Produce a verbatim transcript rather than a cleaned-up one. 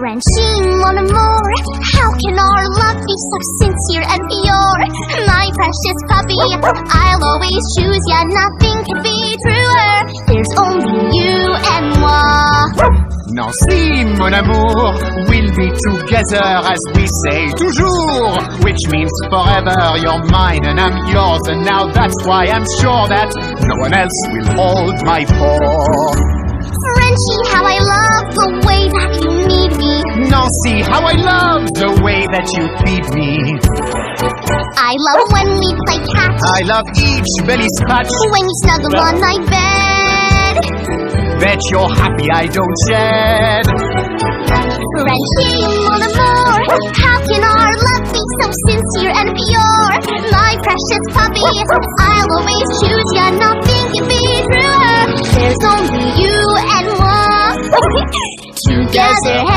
Frenchy, mon amour, how can our love be so sincere and pure? My precious puppy, I'll always choose ya, nothing could be truer. There's only you and moi. Nancy, mon amour, we'll be together as we say toujours, which means forever. You're mine and I'm yours, and now that's why I'm sure that no one else will hold my paw. Frenchy, how I love the way that you need me. Nancy, how I love the way that you feed me. I love when we play catch. I love each belly scratch. When you snuggle on my bed. Bet you're happy I don't shed. Frenchy, mon amour, how can our love be so sincere and pure? My precious puppy, I'll always choose ya, nothing can be truer. There's only you and moi. Together